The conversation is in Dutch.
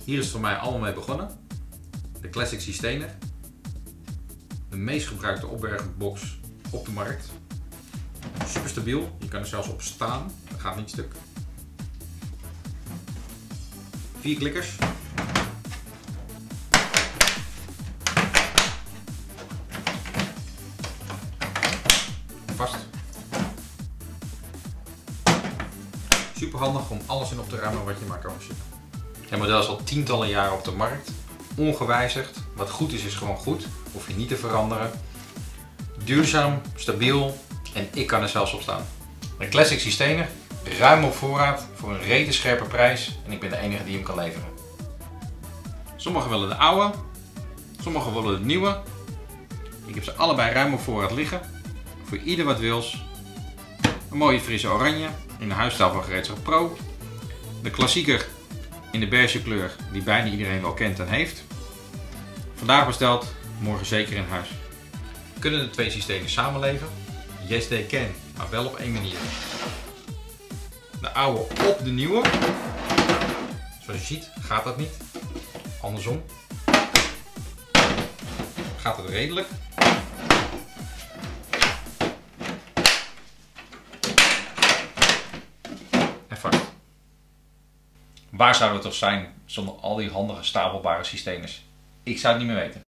Hier is het voor mij allemaal mee begonnen. De Classic Systener. De meest gebruikte opbergbox op de markt. Super stabiel, je kan er zelfs op staan, dat gaat niet stuk. 4 klikkers. Vast. Super handig om alles in op te ruimen wat je maar kan verzinnen. Het model is al tientallen jaren op de markt. Ongewijzigd. Wat goed is, is gewoon goed. Hoef je niet te veranderen. Duurzaam, stabiel en ik kan er zelfs op staan. Een Classic Systener, ruim op voorraad voor een rete scherpe prijs en ik ben de enige die hem kan leveren. Sommigen willen de oude, sommigen willen de nieuwe. Ik heb ze allebei ruim op voorraad liggen. Voor ieder wat wils. Een mooie frisse oranje in de huisstijl van Gereedschap Pro. De klassieker in de beige kleur die bijna iedereen wel kent en heeft. Vandaag besteld, morgen zeker in huis. Kunnen de twee systemen samenleven? Yes they can, maar wel op één manier. De oude op de nieuwe. Zoals je ziet gaat dat niet. Andersom gaat het redelijk. En vast. Waar zouden we toch zijn zonder al die handige stapelbare systemen? Ik zou het niet meer weten.